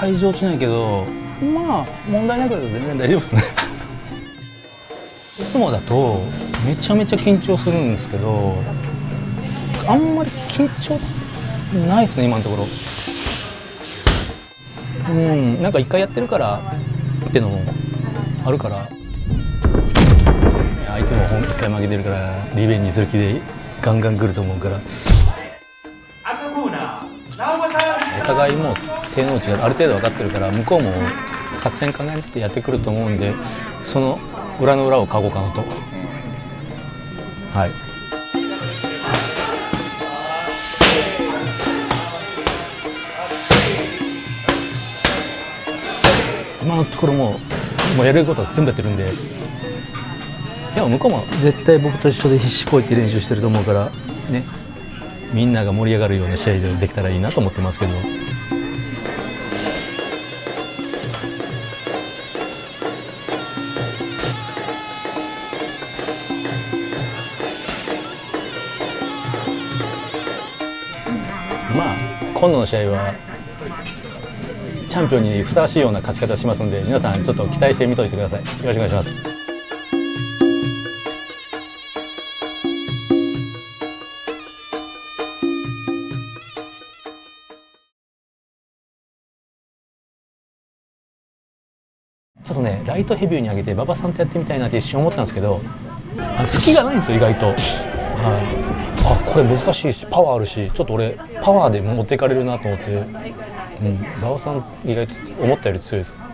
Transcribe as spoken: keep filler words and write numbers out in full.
体重落ちないけど、まあ問題なく全然大丈夫ですね。いつもだとめちゃめちゃ緊張するんですけど、あんまり緊張ないですね今のところ。うん、なんか一回やってるからっていうのもあるから、相手も一回負けてるからリベンジする気でガンガン来ると思うから、お互いもう手の内がある程度分かってるから、向こうも作戦考えてやってくると思うんで、その裏の裏をかごうかなと。はい、今のところもう、もうやれることは全部やってるんで、でも向こうも絶対僕と一緒で必死こいて練習してると思うからね、みんなが盛り上がるような試合でできたらいいなと思ってますけど。まあ今度の試合はチャンピオンにふさわしいような勝ち方しますので、皆さんちょっと期待してみといてください。よろしくお願いします。ちょっとね、ライトヘビーに上げて馬場さんとやってみたいなって一瞬思ったんですけど、あ、隙がないんですよ意外と。はい、あ、これ難しいしパワーあるし、ちょっと俺パワーで持っていかれるなと思って、うん、馬場さん意外と思ったより強いです。